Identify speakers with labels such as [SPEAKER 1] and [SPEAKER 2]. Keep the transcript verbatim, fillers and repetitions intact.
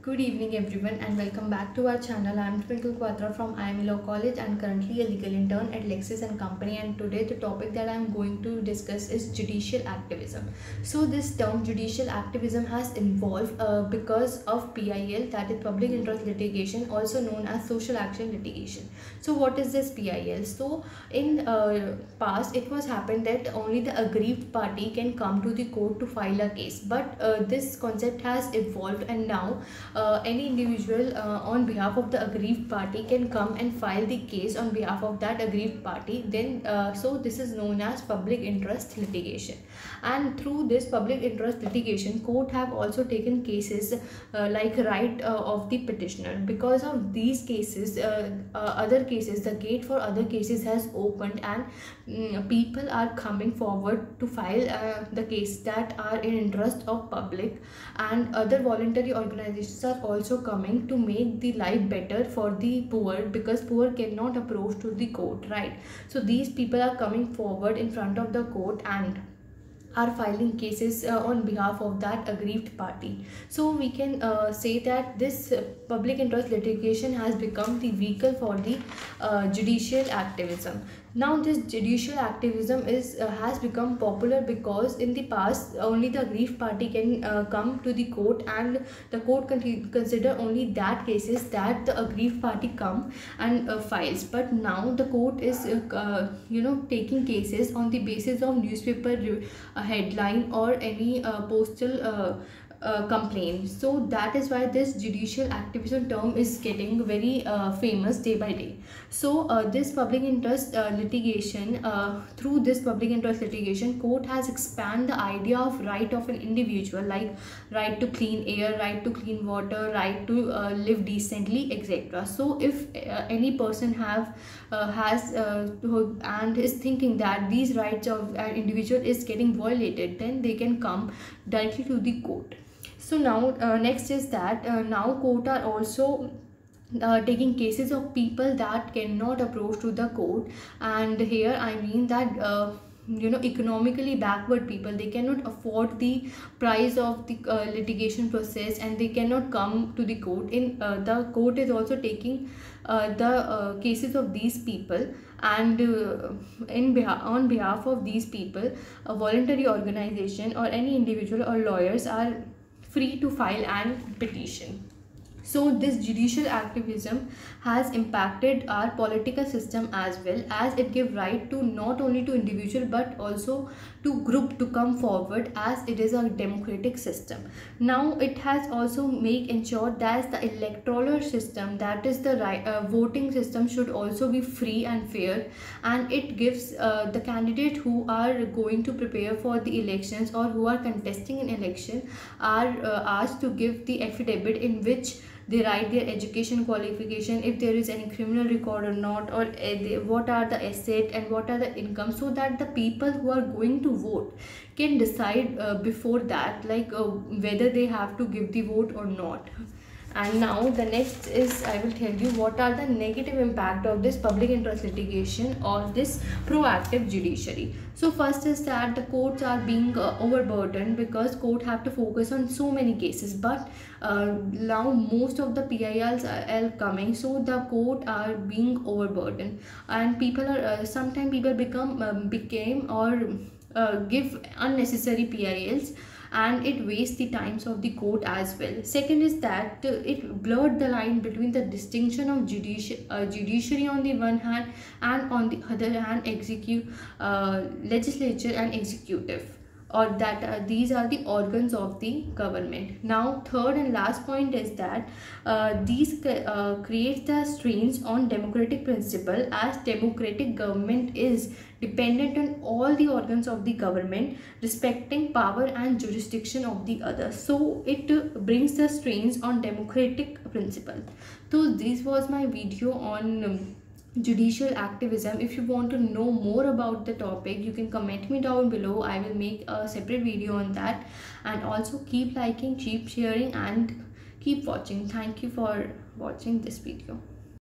[SPEAKER 1] Good evening everyone and welcome back to our channel. I am Twinkle Quatra from I M E Law College and currently a legal intern at Lexis and Company, and today the topic that I am going to discuss is judicial activism. So this term judicial activism has evolved uh, because of P I L, that is public interest litigation, also known as social action litigation. So what is this P I L? So in uh, past it was happened that only the aggrieved party can come to the court to file a case, but uh, this concept has evolved and now Uh, any individual uh, on behalf of the aggrieved party can come and file the case on behalf of that aggrieved party. Then uh, so this is known as public interest litigation, and through this public interest litigation court have also taken cases uh, like right uh, of the petitioner. Because of these cases, uh, uh, other cases, the gate for other cases has opened, and um, people are coming forward to file uh, the case that are in interest of public, and other voluntary organizations are also coming to make the life better for the poor, because poor cannot approach to the court, right? So these people are coming forward in front of the court and are filing cases uh, on behalf of that aggrieved party. So we can uh, say that this uh, public interest litigation has become the vehicle for the uh, judicial activism. Now this judicial activism is uh, has become popular because in the past only the aggrieved party can uh, come to the court, and the court can consider only that cases that the aggrieved party come and uh, files. But now the court is uh, uh, you know taking cases on the basis of newspaper uh, headline or any uh, postal uh, Uh, complaint. So that is why this judicial activism term is getting very uh, famous day by day. So uh, this public interest uh, litigation, uh, through this public interest litigation, court has expanded the idea of right of an individual, like right to clean air, right to clean water, right to uh, live decently, etc. So if uh, any person have uh, has uh, and is thinking that these rights of an individual is getting violated, then they can come directly to the court. So now uh, next is that uh, now court are also uh, taking cases of people that cannot approach to the court, and here I mean that uh, you know economically backward people, they cannot afford the price of the uh, litigation process and they cannot come to the court. In uh, the court is also taking uh, the uh, cases of these people, and uh, in behalf on behalf of these people, a voluntary organization or any individual or lawyers are free to file an petition. So this judicial activism has impacted our political system as well, as it gives right to not only to individual but also to group to come forward, as it is a democratic system. Now it has also make ensured that the electoral system, that is the right uh, voting system, should also be free and fair, and it gives uh, the candidate who are going to prepare for the elections or who are contesting an election are uh, asked to give the affidavit in which they write their education qualification, if there is any criminal record or not, or uh, they, what are the asset and what are the income, so that the people who are going to vote can decide uh, before that, like uh, whether they have to give the vote or not. And now the next is, I will tell you what are the negative impact of this public interest litigation or this proactive judiciary. So first is that the courts are being uh, overburdened, because court have to focus on so many cases, but uh, now most of the P I Ls are, are coming, so the court are being overburdened, and people are uh, sometimes people become um, became or uh, give unnecessary P I Ls, and it wastes the times of the court as well. Second is that uh, it blurred the line between the distinction of judici uh, judiciary on the one hand, and on the other hand execute uh, legislature and executive, or that uh, these are the organs of the government. Now third and last point is that uh, these uh, create the strains on democratic principle, as democratic government is dependent on all the organs of the government respecting power and jurisdiction of the others. So it uh, brings the strains on democratic principle. So this was my video on um, judicial activism. If you want to know more about the topic, you can comment me down below. I will make a separate video on that. And also keep liking, keep sharing, and keep watching. Thank you for watching this video.